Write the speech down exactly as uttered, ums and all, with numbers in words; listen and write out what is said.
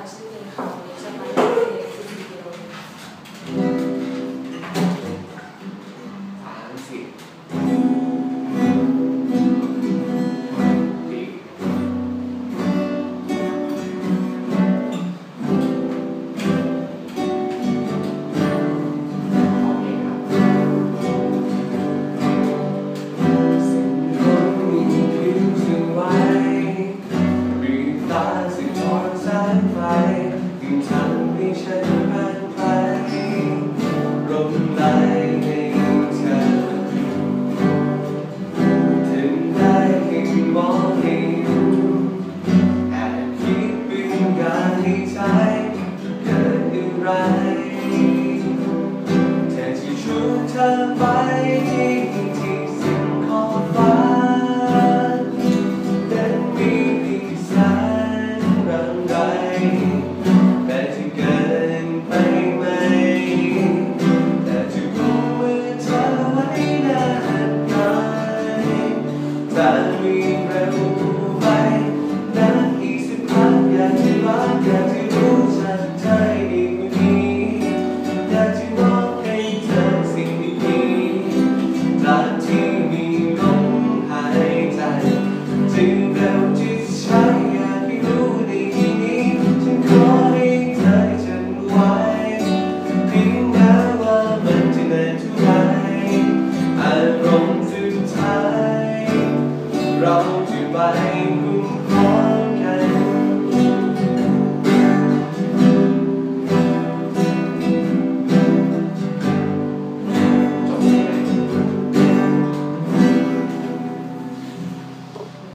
นะคะชื่อเมย์ค่ะวันนี้จะมาเล่นเพลงซีดีเดียวสามสิบเธอไปที่ที่สิ่งขอบฟ้าแต่มีดีแสนรังไรแต่ที่เกินไปไหมแต่จะกุมมือเธอไว้นานไกลแต่มีเร็วไปนานอีกสักพักอยากจะรักอยากจะรู้จักเธออีกวันนี้อยากจะบอกให้เธอสิ่งที่มีลมหายใจจึงเร็วที่ใช้อยากให้รู้ในที่นี้ฉันขอให้เธอฉันไว้เพียงแม้ว่ามันจะนานเท่าไรอารมณ์สุดท้ายเราจะไป